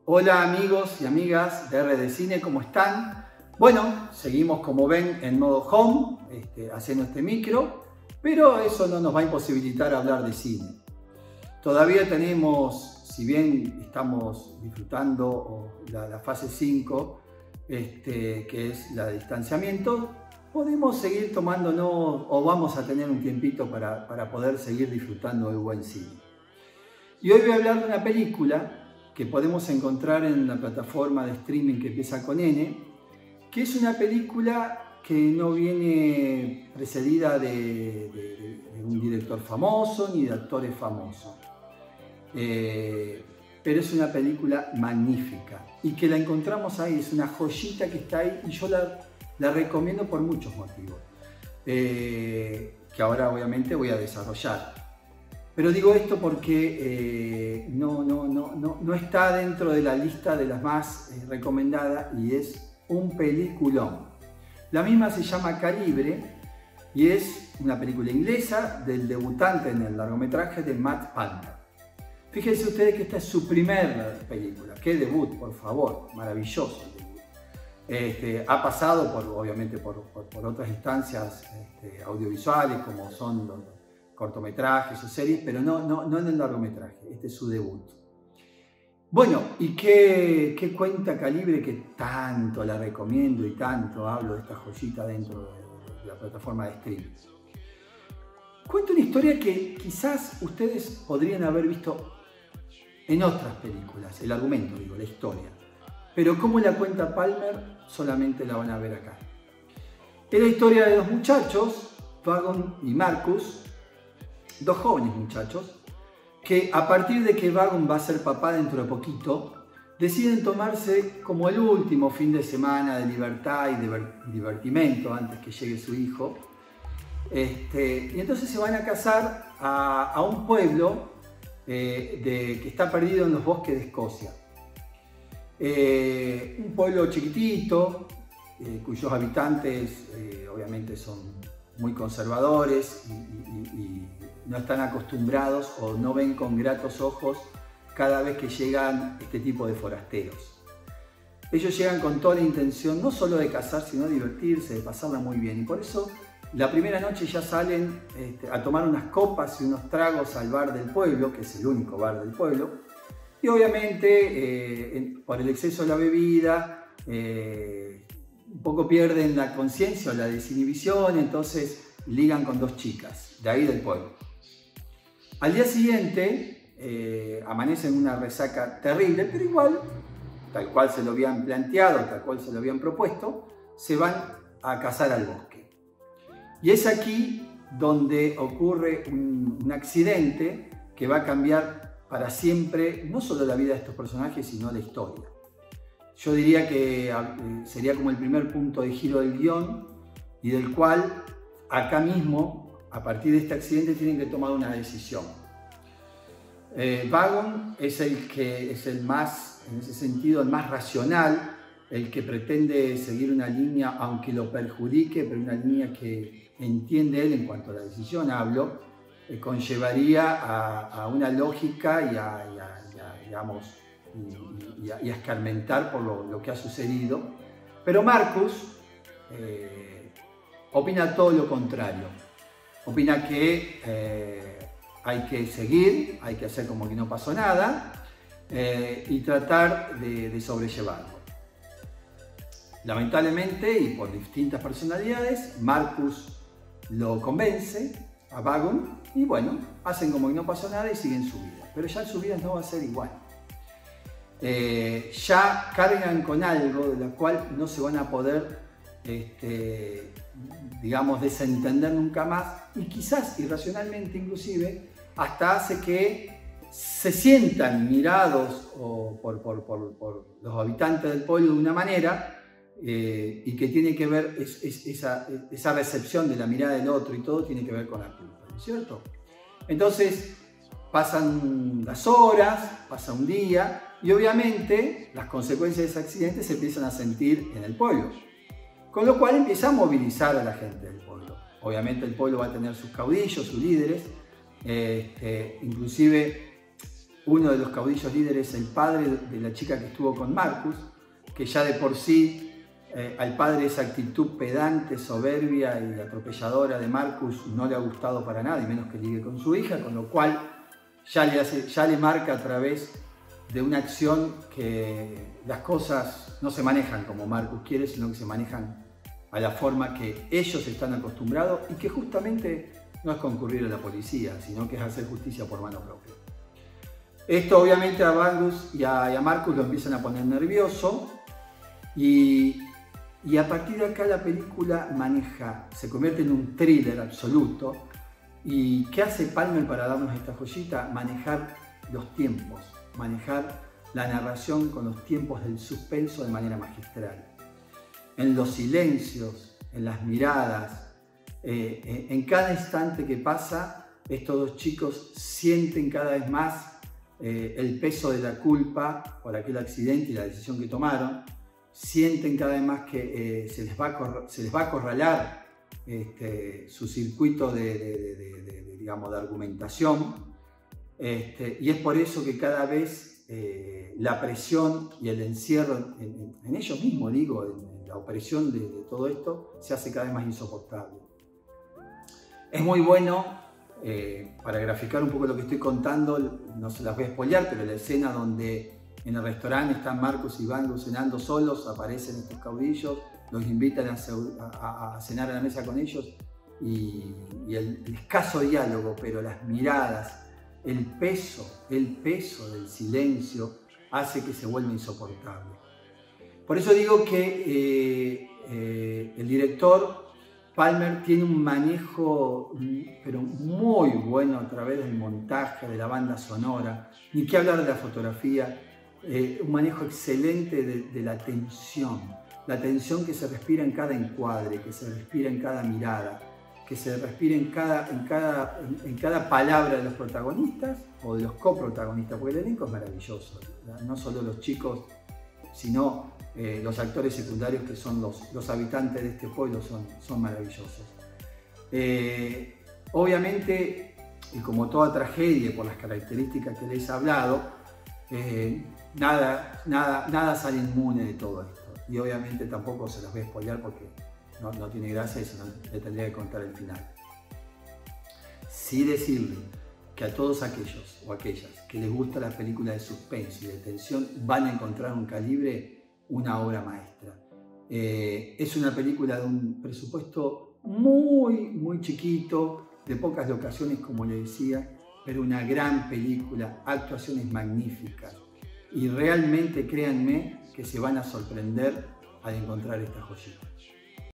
Hola amigos y amigas de RD Cine, ¿cómo están? Bueno, seguimos como ven en modo home, haciendo este micro, pero eso no nos va a imposibilitar hablar de cine. Todavía tenemos, si bien estamos disfrutando la fase 5, que es la de distanciamiento, podemos seguir tomándonos o vamos a tener un tiempito para poder seguir disfrutando del buen cine. Y hoy voy a hablar de una película que podemos encontrar en la plataforma de streaming que empieza con N, que es una película que no viene precedida de un director famoso ni de actores famosos. Pero es una película magnífica y que la encontramos ahí, es una joyita que está ahí y yo la recomiendo por muchos motivos, que ahora obviamente voy a desarrollar. Pero digo esto porque no está dentro de la lista de las más recomendadas y es un peliculón. La misma se llama Calibre y es una película inglesa del debutante en el largometraje de Matt Palmer. Fíjense ustedes que esta es su primera película. ¡Qué debut, por favor! Maravilloso debut. Ha pasado obviamente por otras instancias audiovisuales como son los cortometrajes o series, pero no en el largometraje. Este es su debut. Bueno, ¿y qué cuenta Calibre que tanto la recomiendo y tanto hablo de esta joyita dentro de la plataforma de streaming? Cuenta una historia que quizás ustedes podrían haber visto en otras películas, el argumento, digo, la historia. Pero como la cuenta Palmer, solamente la van a ver acá. Es la historia de dos muchachos, Vagon y Marcus, dos jóvenes muchachos, que a partir de que Vagon va a ser papá dentro de poquito, deciden tomarse como el último fin de semana de libertad y de divertimento antes que llegue su hijo. Y entonces se van a casar a un pueblo que está perdido en los bosques de Escocia. Un pueblo chiquitito, cuyos habitantes obviamente son muy conservadores y no están acostumbrados o no ven con gratos ojos cada vez que llegan este tipo de forasteros. Ellos llegan con toda la intención no solo de casarse, sino de divertirse, de pasarla muy bien. Y por eso la primera noche ya salen a tomar unas copas y unos tragos al bar del pueblo, que es el único bar del pueblo. Y obviamente por el exceso de la bebida un poco pierden la conciencia o la desinhibición, entonces ligan con dos chicas de ahí del pueblo. Al día siguiente amanecen en una resaca terrible, pero igual, tal cual se lo habían planteado, tal cual se lo habían propuesto, se van a cazar al bosque. Y es aquí donde ocurre un accidente que va a cambiar para siempre no solo la vida de estos personajes, sino la historia. Yo diría que sería como el primer punto de giro del guión y del cual acá mismo, a partir de este accidente, tienen que tomar una decisión. Vagon es el más, en ese sentido, el más racional, el que pretende seguir una línea, aunque lo perjudique, pero una línea que entiende él en cuanto a la decisión hablo, conllevaría a una lógica y a escarmentar por lo que ha sucedido. Pero Marcus opina todo lo contrario. Opina que hay que seguir, hay que hacer como que no pasó nada y tratar de sobrellevarlo. Lamentablemente, y por distintas personalidades, Marcus lo convence a Vagon y bueno, hacen como que no pasó nada y siguen su vida. Pero ya su vida no va a ser igual. Ya cargan con algo de lo cual no se van a poder, digamos, desentender nunca más y quizás irracionalmente inclusive hasta hace que se sientan mirados por los habitantes del pueblo de una manera y que tiene que ver esa recepción de la mirada del otro y todo tiene que ver con la culpa, ¿no es cierto? Entonces pasan las horas, pasa un día y obviamente las consecuencias de ese accidente se empiezan a sentir en el pueblo, con lo cual empieza a movilizar a la gente del pueblo. Obviamente el pueblo va a tener sus caudillos, sus líderes, inclusive uno de los caudillos líderes es el padre de la chica que estuvo con Marcus, que ya de por sí al padre esa actitud pedante, soberbia y atropelladora de Marcus no le ha gustado para nada, y menos que ligue con su hija, con lo cual ya le marca a través de una acción que las cosas no se manejan como Marcus quiere, sino que se manejan a la forma que ellos están acostumbrados, y que justamente no es concurrir a la policía, sino que es hacer justicia por mano propia. Esto obviamente a Angus y a Marcus lo empiezan a poner nervioso, y a partir de acá la película se convierte en un thriller absoluto. ¿Y qué hace Palmer para darnos esta joyita? Manejar los tiempos, manejar la narración con los tiempos del suspenso de manera magistral. En los silencios, en las miradas, en cada instante que pasa, estos dos chicos sienten cada vez más el peso de la culpa por aquel accidente y la decisión que tomaron. Sienten cada vez más que se les va a acorralar su circuito digamos, de argumentación, y es por eso que cada vez la presión y el encierro en ellos mismos, digo, en la opresión de todo esto, se hace cada vez más insoportable. Es muy bueno, para graficar un poco lo que estoy contando, no se las voy a spoilear, pero la escena donde en el restaurante están Marcus y Angus cenando solos, aparecen estos caudillos, los invitan a cenar a la mesa con ellos, y el escaso diálogo, pero las miradas, el peso del silencio hace que se vuelva insoportable. Por eso digo que el director Palmer tiene un manejo pero muy bueno a través del montaje, de la banda sonora, ni qué hablar de la fotografía. Un manejo excelente de la tensión que se respira en cada encuadre, que se respira en cada mirada, que se respira en cada palabra de los protagonistas o de los coprotagonistas, porque el elenco es maravilloso, no solo los chicos, sino los actores secundarios, que son los habitantes de este pueblo, son maravillosos. Obviamente, y como toda tragedia, por las características que les he hablado, nada sale inmune de todo esto, y obviamente tampoco se los voy a spoilear porque no tiene gracia, sino le tendría que contar el final. Sí decirle que a todos aquellos o aquellas que les gusta la película de suspenso y de tensión van a encontrar en Calibre una obra maestra. Es una película de un presupuesto muy chiquito, de pocas locaciones, como le decía, pero una gran película, actuaciones magníficas, y realmente créanme que se van a sorprender al encontrar esta joyita.